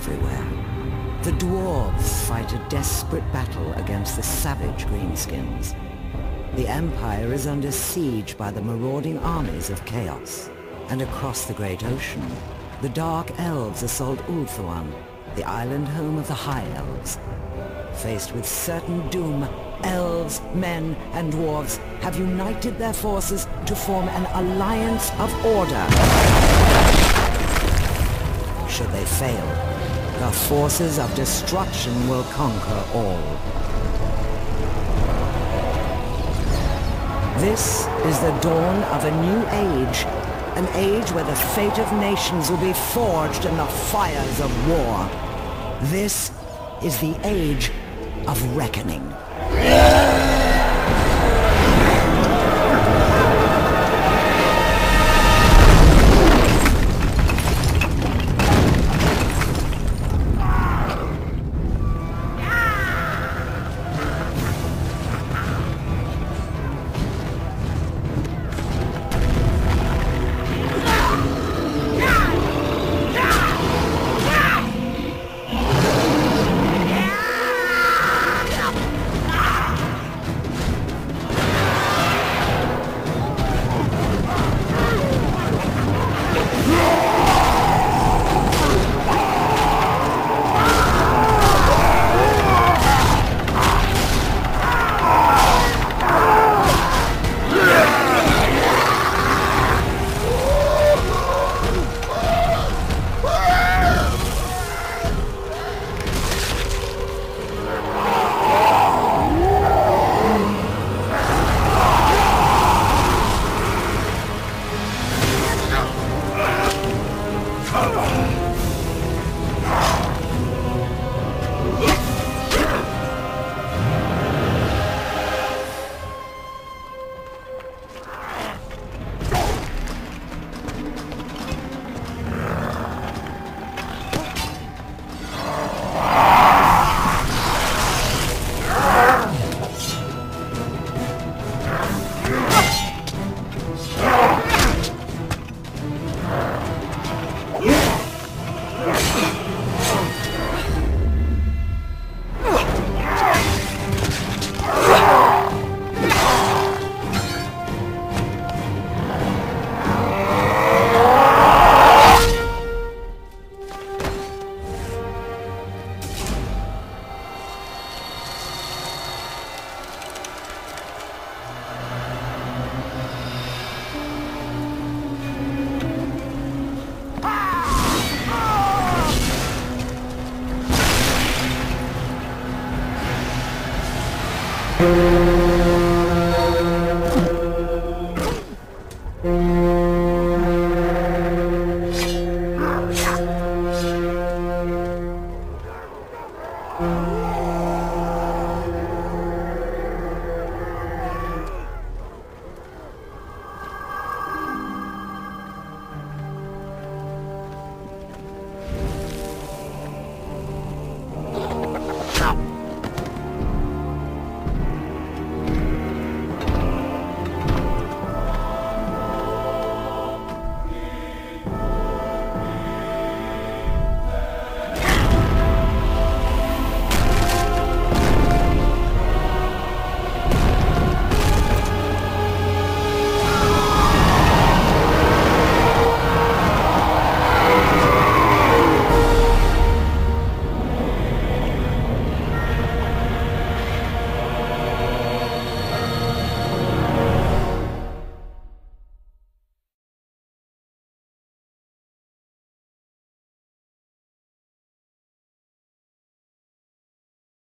everywhere. The dwarves fight a desperate battle against the savage greenskins. The Empire is under siege by the marauding armies of Chaos. And across the great ocean, the Dark Elves assault Ulthuan, the island home of the High Elves. Faced with certain doom, elves, men, and dwarves have united their forces to form an alliance of order. Should they fail, the forces of destruction will conquer all. This is the dawn of a new age, an age where the fate of nations will be forged in the fires of war. This is the age of reckoning.